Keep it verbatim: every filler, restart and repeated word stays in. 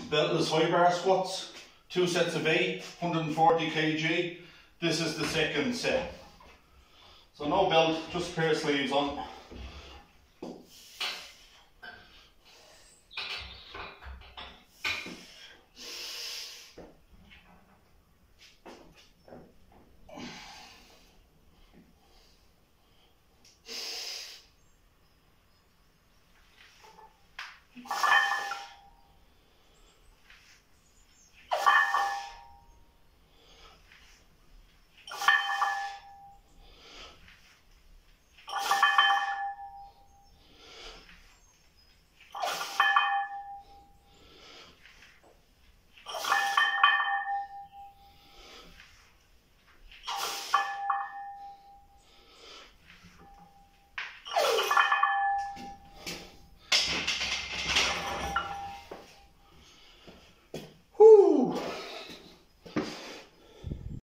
beltless high bar squats, two sets of eight, one hundred forty kilograms. This is the second set. So no belt, just pair of sleeves on.